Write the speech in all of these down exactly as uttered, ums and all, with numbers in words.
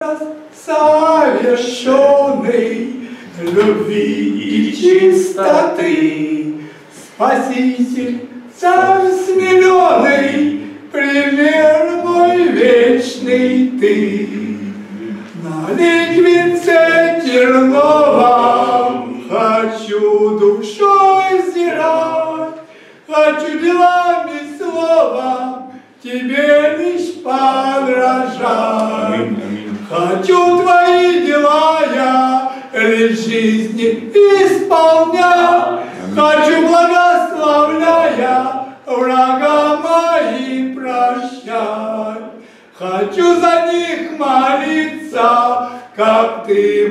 совершенный любви и чистоты, Спаситель, Царь смиренный, пример мой вечный ты. На ликвице терновом хочу душой взирать, хочу делами, словом тебе лишь подражать. Хочу твои дела я лишь жизни исполнять, хочу благословляя врага мои прощать. Хочу за них молиться, как ты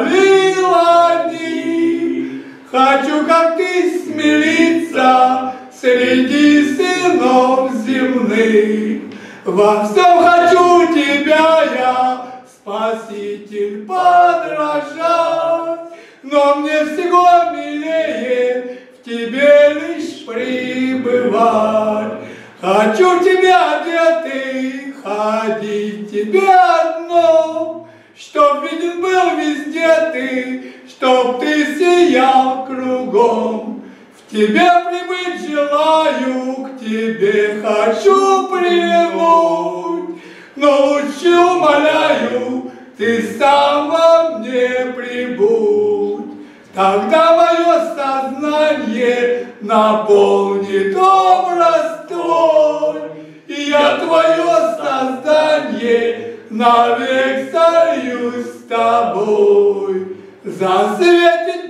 молила них. Хочу, как ты, смириться среди сынов земных. Во всем хочу тебя я, Спаситель, подражать. Но мне всего милее в тебе лишь пребывать. Хочу тебя одетый, ходить тебе одно, чтоб виден был везде ты, чтоб ты сиял кругом. В тебе прибыть желаю, к тебе хочу прильнуть, но лучше умоляю, ты сам во мне прибудь. Тогда мое сознание наполнит образ твой, и я твое создание навек союз с тобой. Засветит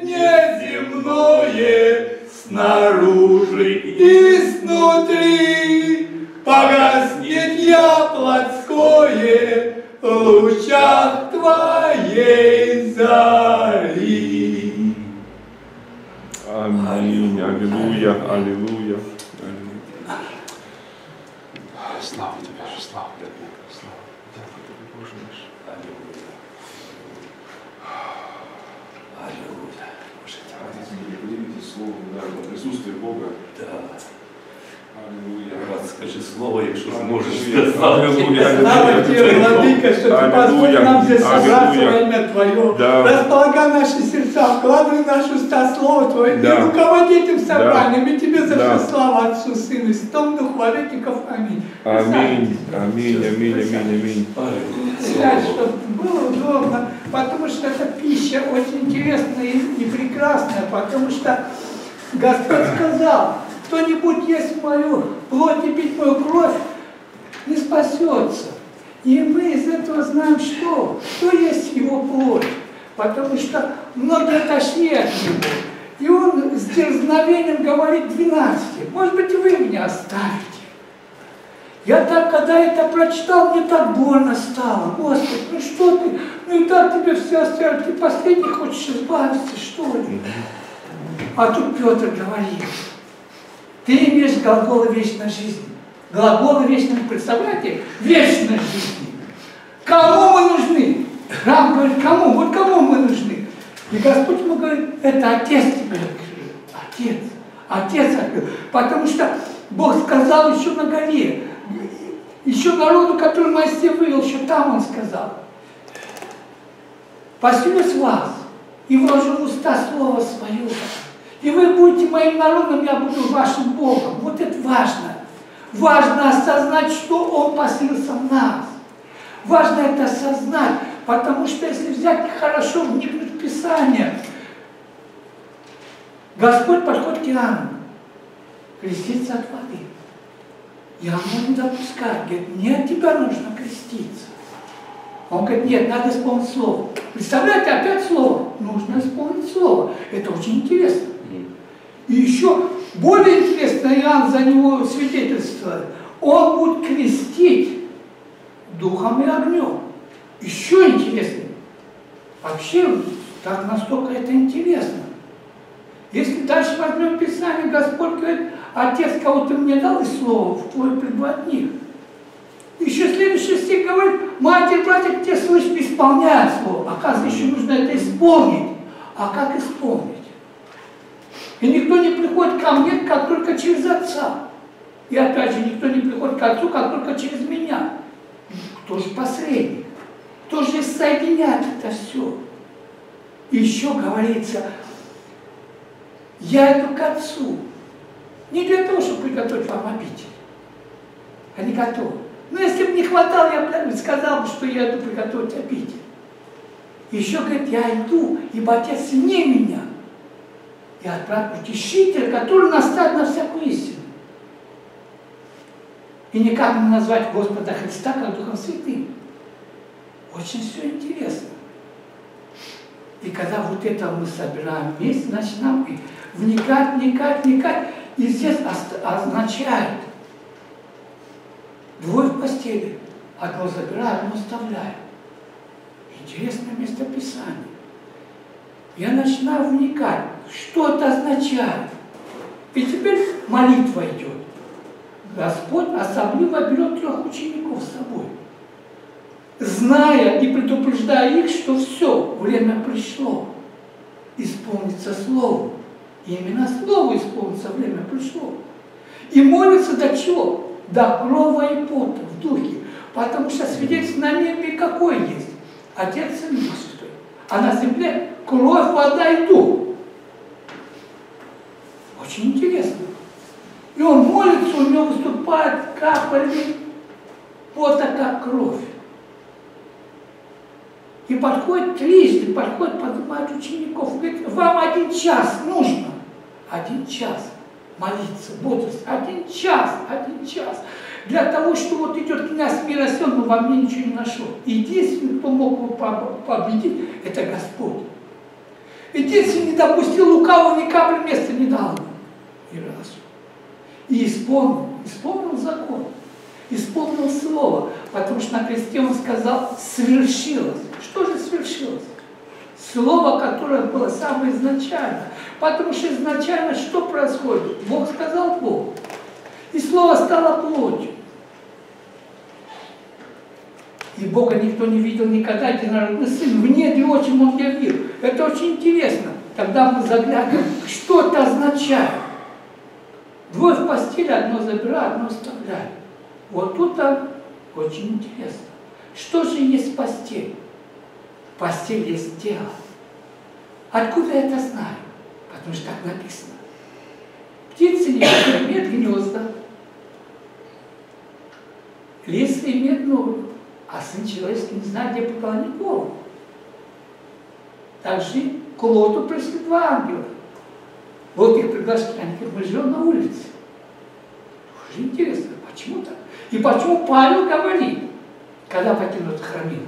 неземное снаружи и снутри, погаснет я плотское в лучах твоей зари. Аминь, аллилуйя, аллилуйя, аллилуйя. Слава тебе, слава тебе, слава тебе, Боже наш. Аллилуйя. Аллилуйя. Можете поделитесь словом, да, в присутствии Бога. Да. Аллилуйя. Брат, скажи слово, если сможешь. Аллилуйя. Слава тебе, Владыка, что ты позволил нам здесь собраться во имя Твое. Располагай наши сердца, вкладывай в наши уста Слово Твое. И руководи этим собранием. И тебе за все слава Отцу, Сыну и Святому Духу, во веков. Аминь. Аминь, аминь, аминь, аминь, аминь. Сядь, чтобы было удобно, потому что эта пища очень интересная и, и прекрасная, потому что Господь сказал, кто не будет есть мою плоть и пить мою кровь, не спасется. И мы из этого знаем, что? Что есть его плоть. Потому что многие отошли от него. И он с дерзновением говорит двенадцати. Может быть, и вы меня оставите. Я так, когда это прочитал, мне так больно стало. Господи, ну что ты? Ну и так тебе все оставят. Ты последний хочешь избавиться, что ли? А тут Петр говорит. Ты имеешь глаголы вечной жизни. Глаголы вечной, представляете? Вечной жизни. Кому мы нужны? Рам говорит, кому? Вот кому мы нужны? И Господь ему говорит, это Отец тебе открыл. Отец. Отец открыл. Потому что Бог сказал еще на горе. Еще народу, который Моисей вывел, еще там он сказал. Поселюсь в вас и вложу в уста слово свое. И вы будете моим народом, я буду вашим Богом. Вот это важно. Важно осознать, что Он поселился в нас. Важно это осознать, потому что если взять хорошо, вникнуть в Писание, Господь подходит к Иоанну, креститься от воды. Иоанн не допускает, говорит, нет, тебя нужно креститься. Он говорит, нет, надо исполнить слово. Представляете, опять слово. Нужно исполнить слово. Это очень интересно. И еще более интересно, Иоанн за него свидетельствует. Он будет крестить духом и огнем. Еще интереснее. Вообще, так настолько это интересно. Если дальше возьмем Писание, Господь говорит, Отец, кого ты мне дал, и слово в твой пребывает в них. Еще следующий стих говорит, матерь, братья, те слышат, исполняют слово. Оказывается, еще нужно это исполнить. А как исполнить? И никто не приходит ко мне, как только через Отца. И опять же, никто не приходит к Отцу, как только через меня. Кто же посредник? кто же соединяет это все? Еще говорится, я иду к Отцу. Не для того, чтобы приготовить вам обитель. Они готовы. Но если бы не хватало, я бы сказал бы, что я иду приготовить обитель. Еще говорит, я иду, ибо Отец не меня. И отправит утешителя, который наставит на всякую истину. И никак не назвать Господа Христа как Духом Святым. Очень все интересно. И когда вот это мы собираем вместе, начинаем вникать, вникать, вникать, и здесь означает двое в постели. Одно забираю, одно оставляю. Интересное местописание. Я начинаю вникать, что это означает. И теперь молитва идет. Господь особливо берет трех учеников с собой, зная и предупреждая их, что все, время пришло, исполнится Слово. И именно Слово исполнится, время пришло. И молится до чего? До крови и пота в духе. Потому что свидетельство на небе какое есть? Отец и Дух Святой. А на земле кровь, вода и дух. Очень интересно. И он молится, у него выступает капли пота, как кровь. И подходит трижды, подходит, поднимает учеников, говорит, вам один час нужно. Один час молиться, бодрствовать. Один час, один час. Для того, что вот идет князь мира сил, но во мне ничего не нашел. Единственный, кто мог его победить, это Господь. Единственный, не допустил лукавого, ни капли места не дал ему. Ни разу. И исполнил, исполнил закон, исполнил слово, потому что на кресте он сказал, свершилось. Что же свершилось? Слово, которое было самое изначальное. Потому что изначально что происходит? Бог сказал Бог. И слово стало плотью. И Бога никто не видел никогда, единородный Сын, в недре отчим Он явил. Это очень интересно. Тогда мы заглядываем, что это означает. Двое в постели, одно забираю, одно оставляю. Вот тут-то очень интересно. Что же есть постель? Постель есть тело. Откуда я это знаю? Потому что так написано. Птицы не имеют гнезда, лисы имеют нору, а Сын Человеческий не знает, где поклонить Богу. Также к Лоту пришли два ангела. Вот их приглашали, они говорят, мы живем на улице. Уже интересно, почему так? И почему Павел говорит, когда покинут храмину?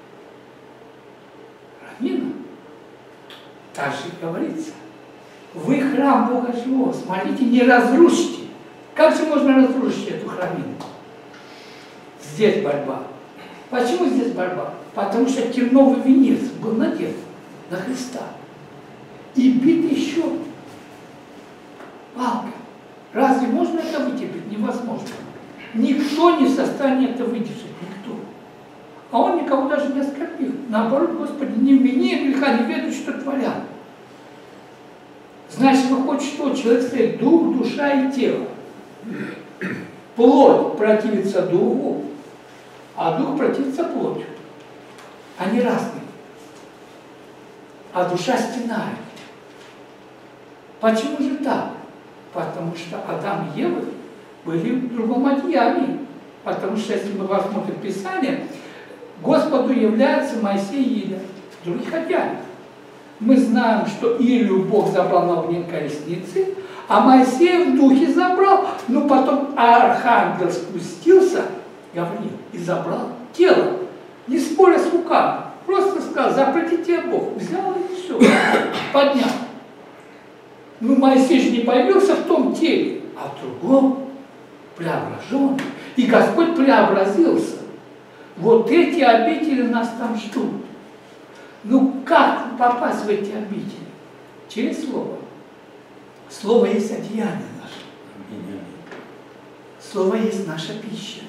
Храмина. Так же и говорится. Вы храм Бога живого, смотрите, не разрушите. Как же можно разрушить эту храмину? Здесь борьба. Почему здесь борьба? Потому что терновый венец был надет на Христа. И бит еще палкой. Разве можно это вытерпеть? Невозможно. Никто не в состоянии это выдержать. Никто. А он никого даже не оскорбил. Наоборот, Господи, не вини греха, не ведут, что творят. Значит, выходит, что человек стоит дух, душа и тело. Плоть противится духу, а дух противится плотью. Они разные. А душа стенает. Почему же так? Потому что Адам и Ева были в другом одеянии. Потому что, если мы посмотрим Писание, Господу является Моисей и Илия в других одеяниях. Мы знаем, что Илью Бог забрал на огненной колеснице, а Моисея в духе забрал, но потом архангел спустился, говорил, и забрал тело, не споря с руками, просто сказал, запретите Бог, взял и все, поднял. Ну, Моисей же не появился в том теле, а в другом преображенный, и Господь преобразился. Вот эти обители нас там ждут. Ну как попасть в эти обители? Через Слово. Слово есть одеяние наше. Слово есть наша пища.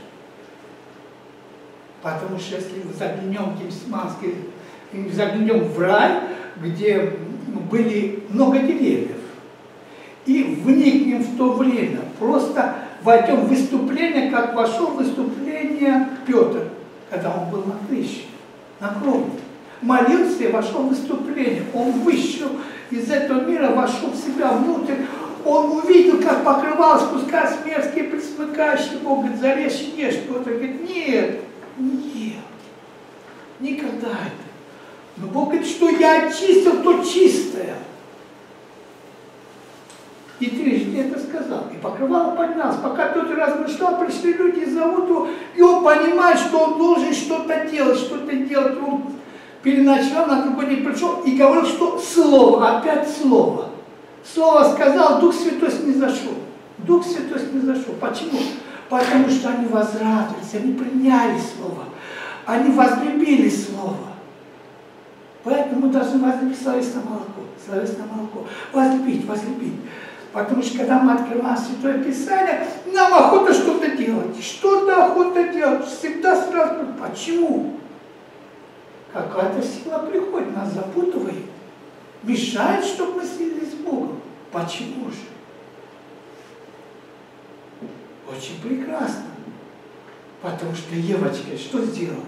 Потому что если заглянем в Гефсиманский, заглянем в рай, где были много деревьев, и вникнем в то время, просто войдем в выступление, как вошел в выступление Петр, когда он был на крыше. на кровлю. Молился и вошел в выступление. Он вышел из этого мира, вошел в себя внутрь. Он увидел, как покрывало спускаться мерзкие пресмыкающие. Бог говорит, зарежь и ешь. Кто-то говорит, нет, нет, никогда это. Но Бог говорит, что я очистил то чистое. И трижды это сказал. И покрывало поднялось. Пока Петр размышлял, пришли люди и зовут его. И он понимает, что он должен что-то делать, что-то делать. Он переночевал, на другой день пришел и говорил, что слово, опять слово. Слово сказал, Дух Святой снизошел. Дух Святой снизошел. Почему? Потому что они возрадовались, они приняли слово. Они возлюбили слово. Поэтому мы должны возлюбить словесное молоко. Словесное молоко. Возлюбить, возлюбить. Потому что когда мы открываем Святое Писание, нам охота что-то делать. Что-то охота делать. Всегда сразу. Почему? Какая-то сила приходит, нас запутывает. Мешает, чтобы мы слились с Богом. Почему же? Очень прекрасно. Потому что Евочка что сделала?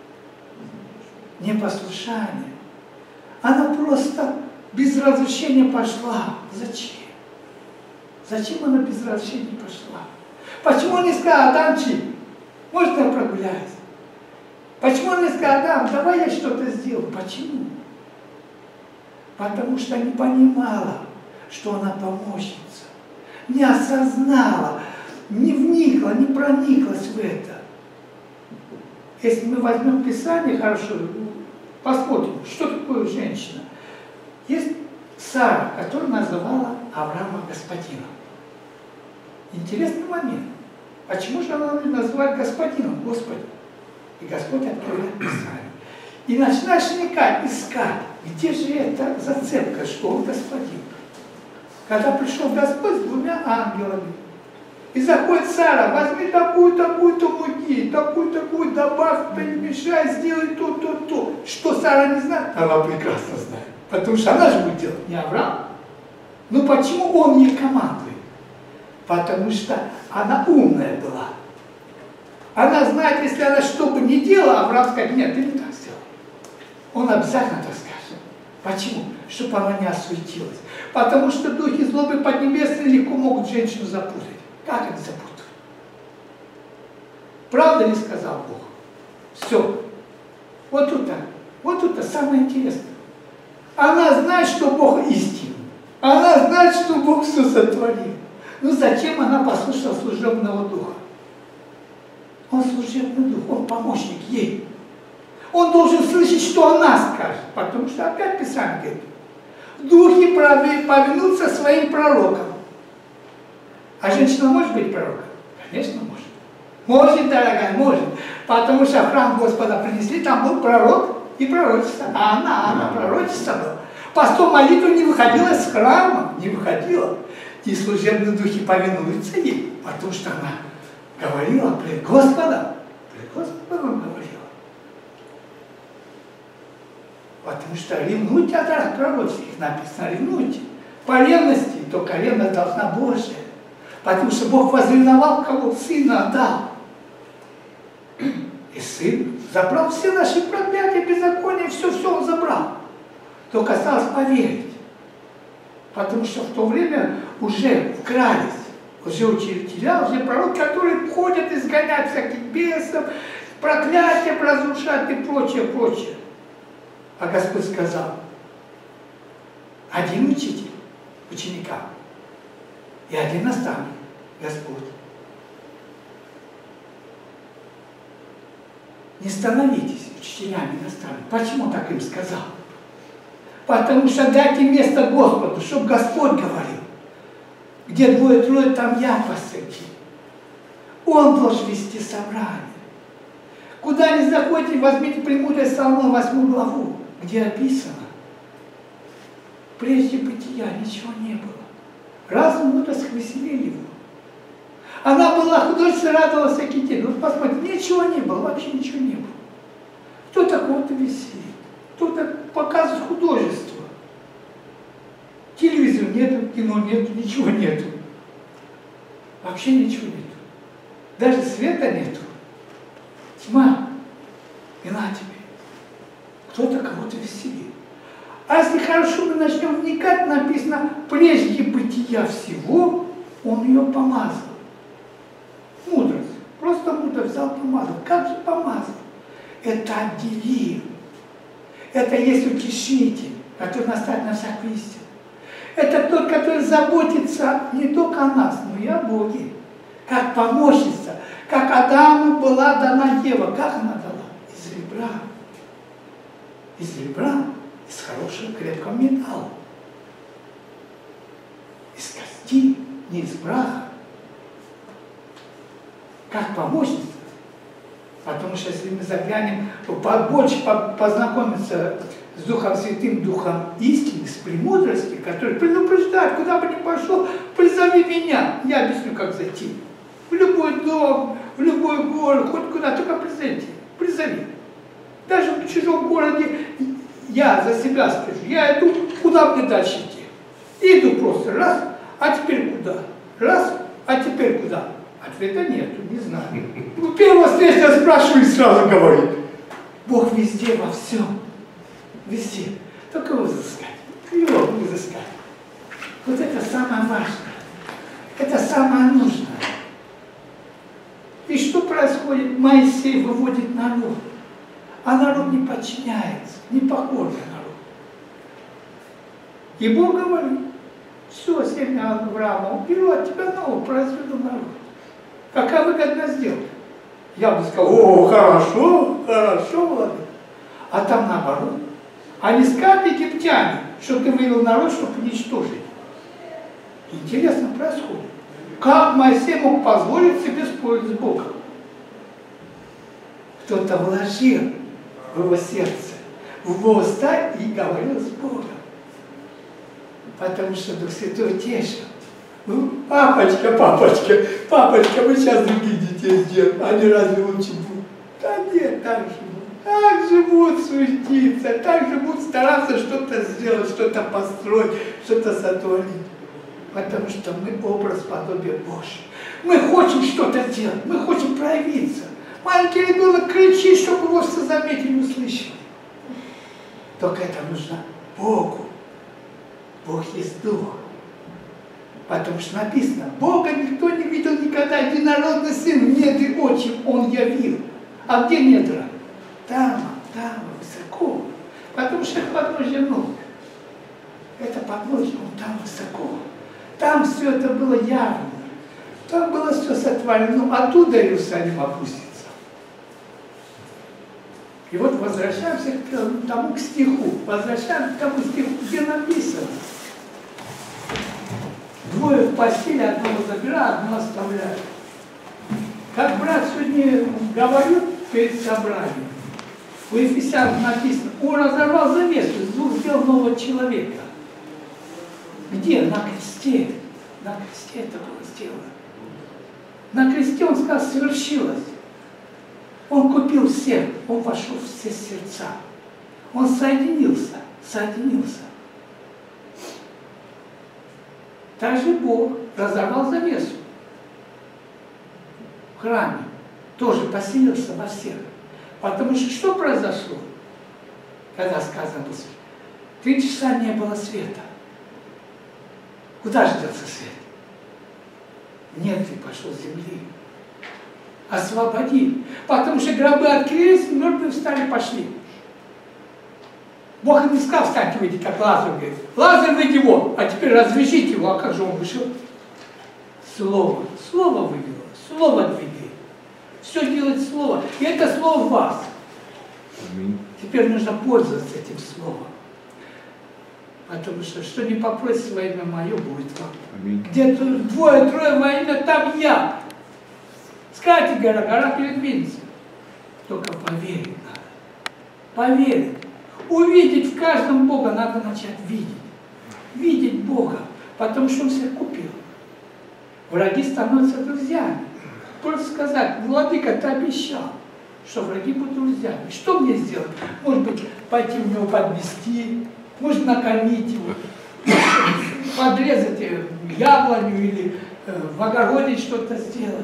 Непослушание. Она просто без разрешения пошла. Зачем? Зачем она без разрешения пошла? Почему он не сказал, Адамчик, может я прогуляюсь? Почему он не сказал, Адам, давай я что-то сделаю? Почему? Потому что не понимала, что она помощница. Не осознала, не вникла, не прониклась в это. Если мы возьмем Писание, хорошо, посмотрим, что такое женщина. Есть Сара, которая называла Авраама господином. Интересный момент. Почему же она называет господином? Господи. И Господь открывает Писание. И начинаешь вникать, искать, где же эта зацепка, что он господин. Когда пришел Господь с двумя ангелами, и заходит Сара, возьми такую, такую-то муки, такую-такую, добавь, перемешай, сделай то, то, то. Что Сара не знает? Она прекрасно знает. Потому что она же будет делать, не Авраам. Ну почему он ей командует? Потому что она умная была. Она знает, если она что бы ни делала, Авраам скажет, нет, ты не так сделал. Он обязательно так скажет. Почему? Чтобы она не осуетилась. Потому что духи злобы поднебесные легко могут женщину запутать. Как они запутают? Правда ли сказал Бог? Все. Вот тут так. Вот тут самое интересное. Она знает, что Бог истинный. Она знает, что Бог все сотворил. Ну зачем она послушала служебного духа? Он служебный дух, он помощник ей. Он должен слышать, что она скажет. Потому что опять Писание говорит, духи повинутся своим пророкам. А женщина может быть пророком? Конечно, может. Может, дорогая, может. Потому что в храм Господа принесли, там был пророк и пророчица. А она, она пророчица была. Постом молитву не выходила из храма, не выходила. И служебные духи повинуются ей, потому что она говорила пред Господом. Пред Господом говорила. Потому что ревнуйте от даров пророческих, написано, ревнуйте. По ревности, только ревность должна Божия. Потому что Бог возревновал, кого сына отдал. И сын забрал все наши проклятия, беззакония, все-все он забрал. Только осталось поверить. Потому что в то время уже вкрались, уже учителя, уже пророки, которые ходят изгонять всяких бесов, проклятия разрушать и прочее, прочее. А Господь сказал, один учитель ученикам и один наставник, Господь. Не становитесь учителями и наставниками. Почему так им сказал? Потому что дайте место Господу, чтобы Господь говорил. Где двое-трое, там я посреди. Он должен вести собрание. Куда ни заходите, возьмите премудрое Соломона восьмую главу, где описано. Прежде бытия ничего не было. Разум мудрость веселили его. Она была художница, радовалась всякий день. Вот посмотрите, ничего не было, вообще ничего не было. Кто такого-то веселит? Кто-то показывает художество. Телевизора нету, кино нету, ничего нету. Вообще ничего нету. Даже света нету. Тьма. И на тебе. кто-то кого-то веселит. А если хорошо мы начнем вникать, написано, прежде бытия всего, он ее помазал. Мудрость. Просто мудрость взял, помазал. Как же помазал? Это отделил. Это есть утешитель, который наставит на всякую истину. Это тот, который заботится не только о нас, но и о Боге. Как помощница. Как Адаму была дана Ева. Как она дала? Из ребра. Из ребра. Из хорошего крепкого металла. Из кости, не из праха. Как помощница. Потому что если мы заглянем, побольше познакомиться с Духом Святым, Духом истины, с премудростью, который предупреждает, куда бы ни пошел, призови меня, я объясню, как зайти. В любой дом, в любой город, хоть куда, только призови. Призови. Даже в чужом городе я за себя скажу, я иду, куда мне дальше идти? Иду просто, раз, а теперь куда? Раз, а теперь куда? Ответа нету, не знаю. Первого встречного спрашиваю и сразу говорит. Бог везде, во всем. Везде. Только его взыскать. Его взыскать. Вот это самое важное. Это самое нужное. И что происходит? Моисей выводит народ. А народ не подчиняется. Не похож на народ. И Бог говорит, все, семя Авраама уберу, от тебя нового произведу народ. Какая выгодная сделка? Я бы сказал, о, хорошо, хорошо, владыка. А там наоборот. А не скажут египтяне, что ты вывел народ, чтобы уничтожить. Интересно происходит. Как Моисей мог позволить себе спорить с Богом? Кто-то вложил в его сердце, в его уста и говорил с Богом. Потому что Дух Святой тешил. Папочка, папочка, папочка, мы сейчас других детей сделаем, они разве лучше будут? Да нет, так живут, так же будут суетиться, так же будут стараться что-то сделать, что-то построить, что-то сотворить. Потому что мы образ подобия Божий. Мы хотим что-то делать, мы хотим проявиться. Маленький ребенок кричит, чтобы его все заметили и услышали. Только это нужно Богу. Бог есть Дух. Потому что написано, Бога никто не видел никогда, единородный Сын, недри отчим Он явил. А где недра? Там, там, высоко. Потому что это подножие ног. Это подножие, Он там высоко. Там все это было явно. Там было все сотворено. Оттуда Иерусалим опустится. И вот возвращаемся к тому к стиху. Возвращаемся к тому стиху, где написано. Двое в постели, одного забирают, одного оставляют. Как брат сегодня говорю перед собранием, у Ефесянам написано, он разорвал завесу, из двух сделал нового человека. Где? На кресте. На кресте это было сделано. На кресте он сказал, совершилось. Он купил всех, он вошел в все сердца. Он соединился, соединился. Также Бог разорвал завесу в храме, тоже поселился во всех. Потому что что произошло, когда сказано было, три часа не было света. Куда же делся свет? Нет, ты пошел с земли. Освободи. Потому что гробы открылись, мертвые встали, пошли. Бог им не сказал, встаньте, выйди, как Лазарь говорит. Лазарь, выйди вон, а теперь развяжите его. А как же он вышел? Слово. Слово вывело. Слово двигает. Все делает Слово. И это Слово в вас. Аминь. Теперь нужно пользоваться этим Словом. Потому что, что не попросите во имя Мое, будет вам. Аминь. Где-то двое-трое во имя, там я. Скажите, гора, гора передвинется. Только поверить надо. Поверить. Увидеть в каждом Бога надо начать видеть. Видеть Бога, потому что Он всех купил. Враги становятся друзьями. Просто сказать, Владыка, ты обещал, что враги будут друзьями. Что мне сделать? Может быть, пойти в него подвести, может накормить его, подрезать яблоню или в огороде что-то сделать.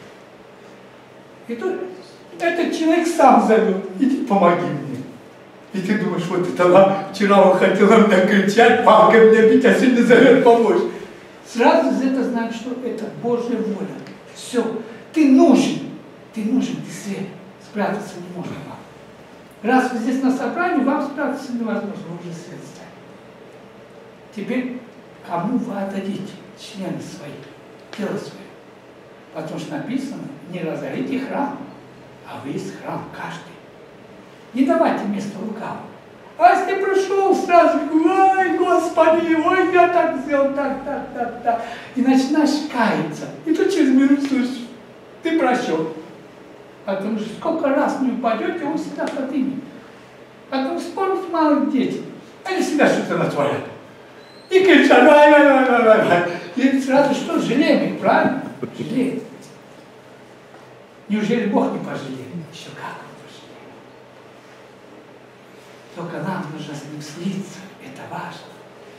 И тут этот человек сам зовет, иди помоги мне. И ты думаешь, вот это она вчера он хотела меня кричать, палкой меня бить, а сегодня зовет помочь. Сразу это значит, что это Божья воля. Все. Ты нужен. Ты нужен, ты свет. Спрятаться не можно вам. Раз вы здесь на собрании, вам спрятаться невозможно, вы уже свет стали. Теперь кому вы отдадите члены свои, тело свое? Потому что написано, не разорите храм, а вы есть храм каждый. Не давайте место лукавому. А если пришел сразу, ой, Господи, ой, я так сделал, так, так, так, так, и начинаешь каяться, и тут через минуту слышишь, ты прощен. Потому что сколько раз не упадете, он всегда поднимет. Потом вспомните малых детей, они всегда что-то натворят. И кричат, ай, ай, ай, ай, ай. И сразу что, жалеем их, правильно? Жалеем. Неужели Бог не пожалеет? Еще как Он пожалеет. Только нам нужно с Ним слиться. Это важно.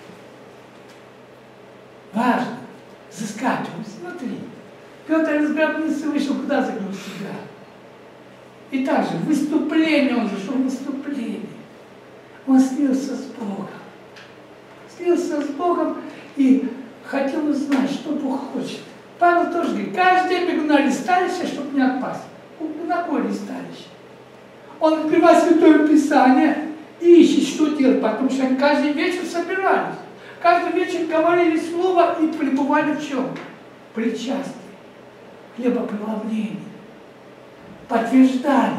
Важно взыскать Его смотри. Петр из гробницы вышел, куда загнул себя? И также выступление, он зашел в выступление. Он слился с Богом. Слился с Богом и хотел узнать, что Бог хочет. Павел тоже говорит, каждый день бегу на листалище, чтобы не отпасть. На какое листалище? Он открывает Святое Писание и ищет, что делать, потому что они каждый вечер собирались. Каждый вечер говорили слово и пребывали в чем? Причастие, хлебопреломление. Подтверждали,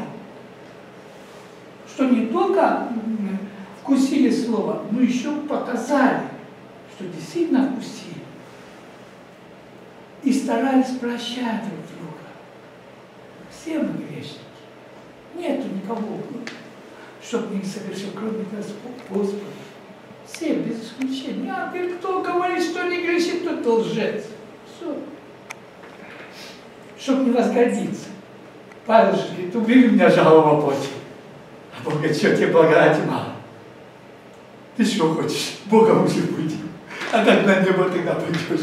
что не только вкусили слово, но еще показали, что действительно вкусили. И старались прощать друг друга. Все мы грешники. Нету никого, чтобы не совершил, кроме Господа. Все, без исключения. А ты кто говорит, что не грешит, тот лжец. Все. Чтобы не возгордиться. Павел же говорит, убери меня жалоба во плоти. А Бог говорит, что тебе благодати мало. Ты что хочешь? Богом уже быть. А так на небо тогда придешь.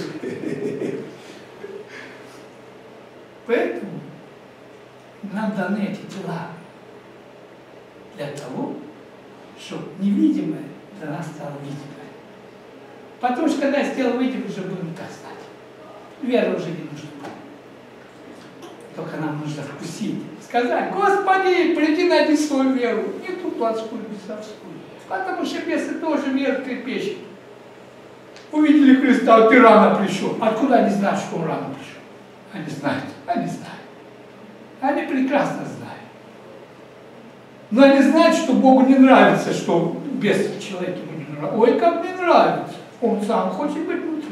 Поэтому нам даны эти дела для того, чтобы невидимое для нас стало видимое. Потому что когда я сделал видимое, уже будем так знать. Вера уже не нужна. Только нам нужно вкусить. Сказать, Господи, приди найди свою веру. Не ту плотскую, бесовскую. Потому что бесы тоже веру трепещут. Увидели Христа, а ты рано пришел. Откуда они знают, что он рано пришел? Они знают, они знают. Они прекрасно знают. Но они знают, что Богу не нравится, что бес человек ему не нравится. Ой, как мне нравится. Он сам хочет быть внутри.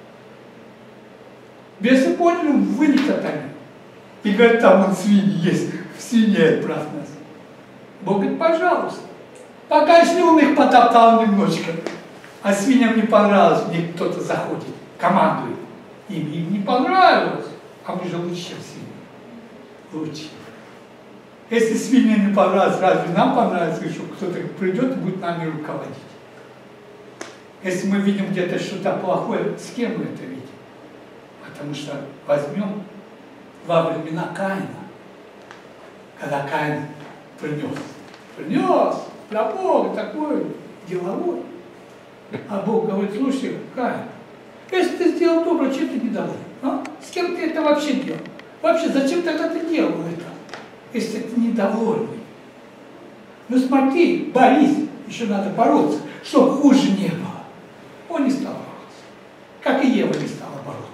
Бесы поняли, вылетят они. И говорят, там вон свиньи есть, в свинье отправь нас. Бог говорит, пожалуйста. Пока если он их потоптал немножечко, а свиньям не понравилось, в них кто-то заходит, командует. Им, им не понравилось, а мы же лучше, чем свиньи. Лучше. Если свинья не понравилась, разве нам понравится, что кто-то придет и будет нами руководить? Если мы видим где-то что-то плохое, с кем мы это видим? Потому что возьмем во времена Каина, когда Каин принес, принес для Бога такой деловой. А Бог говорит, слушай, Каин, если ты сделал добро, чем ты недоволен? А? С кем ты это вообще делал? Вообще, зачем тогда ты делал это, если ты недовольный? Ну смотри, борись, еще надо бороться, чтобы хуже не было. Он не стал бороться, как и Ева не стала бороться.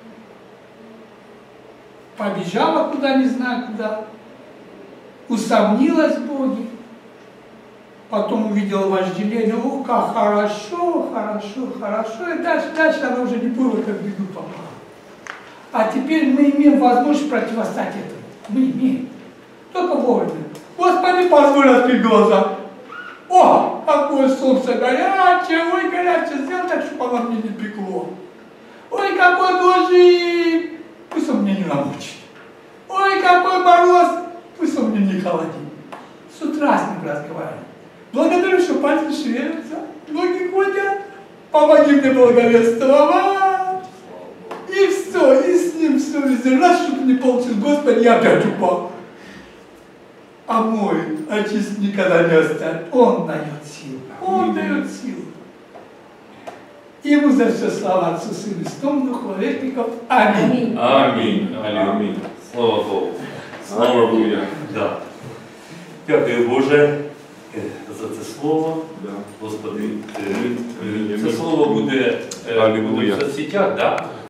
Побежала куда, не знаю куда, усомнилась в Боге, потом увидела вожделение, о, как хорошо, хорошо, хорошо, и дальше, дальше она уже не была, как в беду попала. А теперь мы имеем возможность противостать этому. Мы имеем. Только вовремя. Господи, позволь открыть глаза. О, какое солнце горячее, ой, горячее, сделай так, чтобы оно мне не пекло. Ой, какой дождик. Пусть он меня не намочит. Ой, какой мороз, пусть он меня не холодит. С утра с ним разговариваю. Благодарю, что пальцы шевелятся, ноги ходят. Помоги мне благовествовать. И все, и с ним все везде. Раз, чтобы не получилось, Господи, я опять упал. омоет, очистит, никогда не оставит. Он дает силу. Он дает силу. Ему за все слава Отцу, Сыну и Святому Духу, во веки веков. Аминь. Амінь. Амінь. Слава Богу. Слава Богу. Да. Дякую, Боже, за це слово. Да. Господи, це слово буде е, в соцсетях, да?